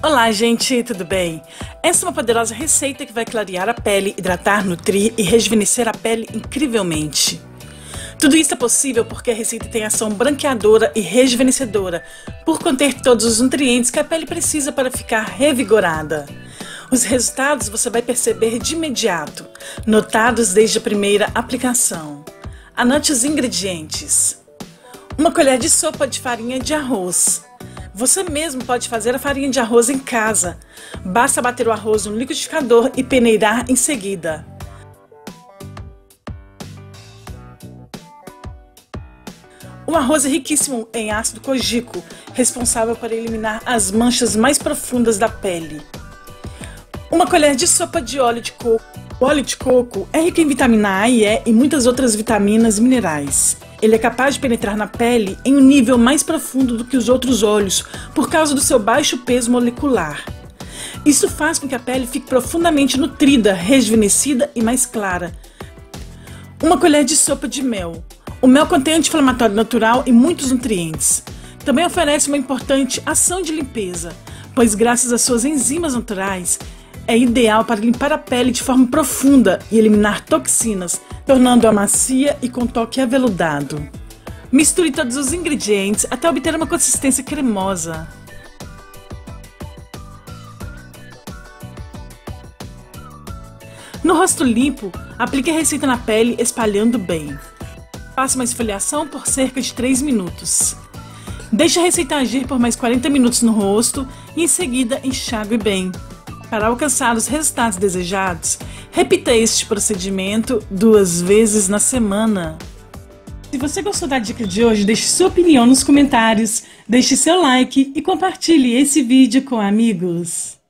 Olá, gente, tudo bem? Essa é uma poderosa receita que vai clarear a pele, hidratar, nutrir e rejuvenescer a pele incrivelmente. Tudo isso é possível porque a receita tem ação branqueadora e rejuvenescedora, por conter todos os nutrientes que a pele precisa para ficar revigorada. Os resultados você vai perceber de imediato, notados desde a primeira aplicação. Anote os ingredientes. 1 colher de sopa de farinha de arroz. Você mesmo pode fazer a farinha de arroz em casa. Basta bater o arroz no liquidificador e peneirar em seguida. O arroz é riquíssimo em ácido cógico, responsável por eliminar as manchas mais profundas da pele. 1 colher de sopa de óleo de coco. O óleo de coco é rico em vitamina A e E e muitas outras vitaminas e minerais. Ele é capaz de penetrar na pele em um nível mais profundo do que os outros óleos, por causa do seu baixo peso molecular. Isso faz com que a pele fique profundamente nutrida, rejuvenescida e mais clara. 1 colher de sopa de mel. O mel contém anti-inflamatório natural e muitos nutrientes. Também oferece uma importante ação de limpeza, pois graças às suas enzimas naturais, é ideal para limpar a pele de forma profunda e eliminar toxinas, tornando-a macia e com toque aveludado. Misture todos os ingredientes até obter uma consistência cremosa. No rosto limpo, aplique a receita na pele espalhando bem. Faça uma esfoliação por cerca de 3 minutos. Deixe a receita agir por mais 40 minutos no rosto e em seguida enxague bem. Para alcançar os resultados desejados, repita este procedimento 2 vezes na semana. Se você gostou da dica de hoje, deixe sua opinião nos comentários, deixe seu like e compartilhe esse vídeo com amigos.